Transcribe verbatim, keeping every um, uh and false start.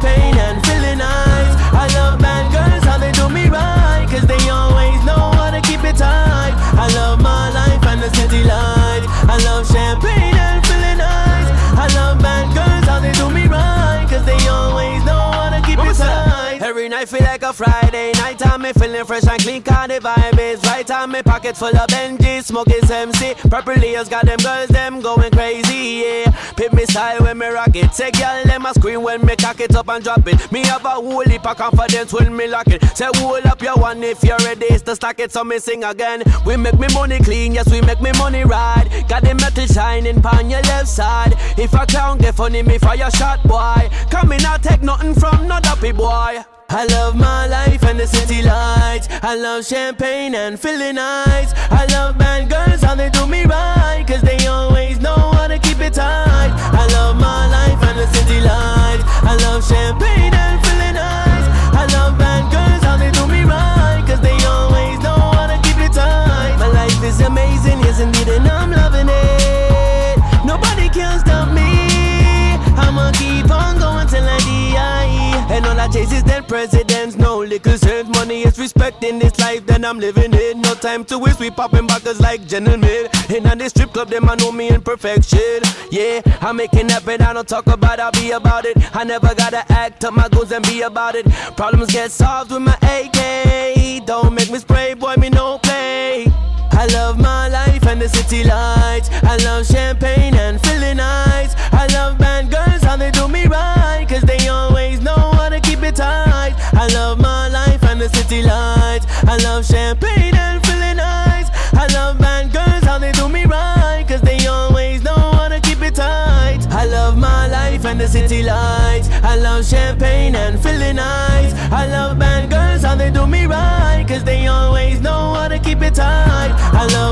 champagne and feeling nice. I love bad girls, how they do me right, cause they always know how to keep it tight. I love my life and the city lights. I love champagne and feeling nice. I love bad girls, how they do me right, cause they always know how to keep it tight. Every night feel like a Friday night, time me feeling fresh and clean, cause the vibe is right. Time me pocket full of Benjis, smoking M C. Purple layers got them girls, them going crazy, yeah. Pip me style when me rock it. Say girl, let me scream when me cock it up and drop it. Me have a whole heap of confidence when me lock it. Say hold up your one if you're ready, it's to stack it, so me sing again. We make me money clean, yes we make me money right. Got the metal shining pon your left side. If a clown get funny, me fire shot boy. Come in, I take nothing from no duppy boy. I love my life and the city lights. I love champagne and feeling nice. I love bad girls, how they do me right, cause they always know how to keep it tight. I love my life and the city lights. I love champagne and feeling nice. I love bad girls, how they do me right, cause they always know how to keep it tight. My life is amazing, yes indeed, and I'm loving it. Nobody can stop me. I'ma keep on going till I die. And all I chase is dead presidents. No little sense, money is respect in this life, then I'm living it. No time to waste, we popping backers like gentlemen. In on this strip club, them I know me in perfection. Yeah, I'm making happen, I don't talk about it, I'll be about it. I never gotta act up my goals and be about it. Problems get solved with my A K. Don't make me spray, boy, me no play. I love my life and the city lights. I love champagne and feeling nice. I love bad girls, how they do me right, cause they always know how to keep it tight. I love my life and the city lights. I love champagne and feeling nice. I love bad girls, how they do me right, cause they always know how to keep it tight. I love my life and the city lights. I love champagne and feeling nice. I love bad girls, how they do me right, cause they always know how to keep it tight. I love